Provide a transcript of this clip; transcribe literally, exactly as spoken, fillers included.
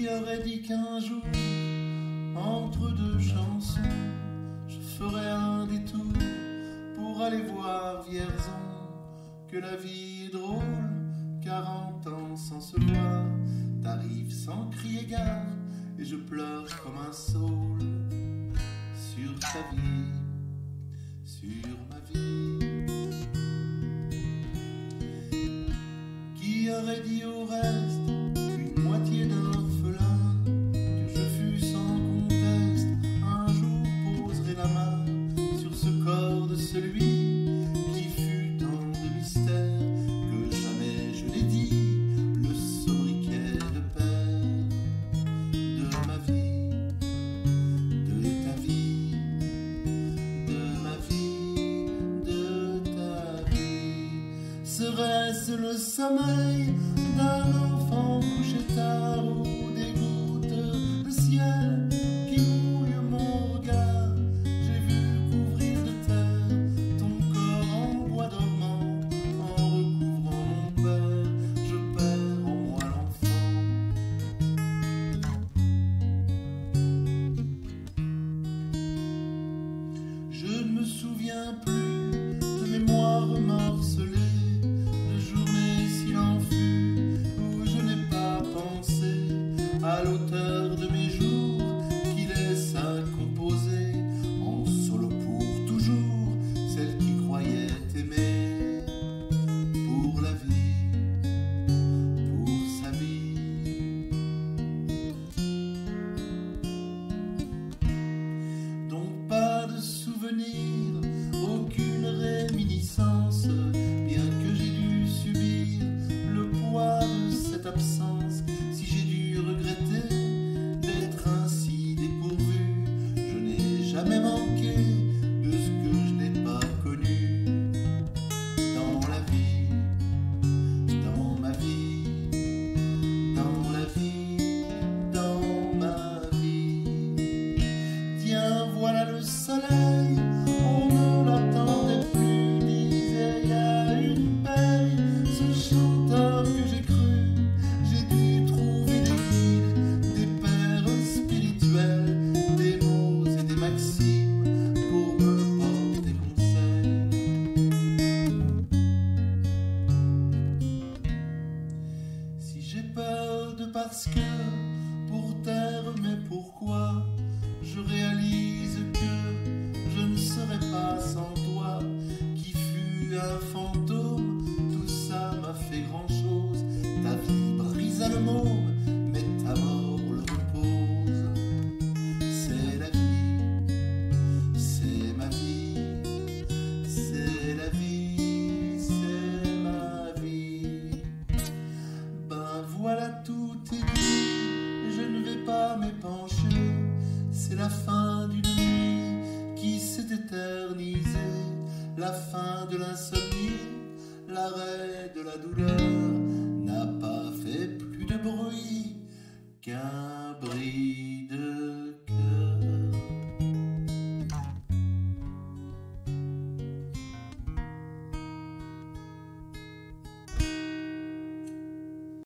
Qui aurait dit qu'un jour, entre deux chansons, je ferais un détour pour aller voir Vierzon? Que la vie est drôle, quarante ans sans se voir, t'arrives sans crier gare, et je pleure comme un saule sur ta vie, sur ma vie. Qui aurait dit au reste une moitié d'orphelin que je fus sans conteste un jour poserai la main sur ce corps de celui qui fut tant de mystère que jamais je l'ai dit, le sobriquet de père de ma vie, de ta vie, de ma vie, de ta vie. Serait-ce le sommeil d'un enfant couché tard ou des gouttes de ciel qui mouillent mon regard? J'ai vu couvrir de terre ton corps en bois dormant, en recouvrant mon père, je perds en moi l'enfant. Je ne me souviens plus de mémoire morcelée, à l'auteur de mes jours qui laisse à composer en solo pour toujours celle qui croyait aimer pour la vie, pour sa vie. Donc pas de souvenir, aucune réminiscence, bien que j'ai dû subir le poids de cette absence. Si j'ai dû regretter d'être ainsi dépourvu, je n'ai jamais manqué de ce que je n'ai pas connu dans la vie, dans ma vie, dans la vie, dans ma vie. Tiens, voilà le soleil, on ne l'attendait plus, disait il y a une paille, ce chanteur que j'ai cru. Des mots et des maximes pour me porter conseil. Si j'ai peur de parce que, pour taire mais pourquoi, je réalise que je ne serai pas sans toi, qui fut un fantôme, tout ça m'a fait grand chose. Ta vie brisa le môme, mais ta mort le repose. C'est la vie, c'est ma vie, c'est la vie, c'est ma vie. Ben voilà, tout est dit, je ne vais pas m'épancher. C'est la fin d'une nuit qui s'est éternisée, la fin de l'insomnie, l'arrêt de la douleur n'a pas fait plus de bruit qu'un bris.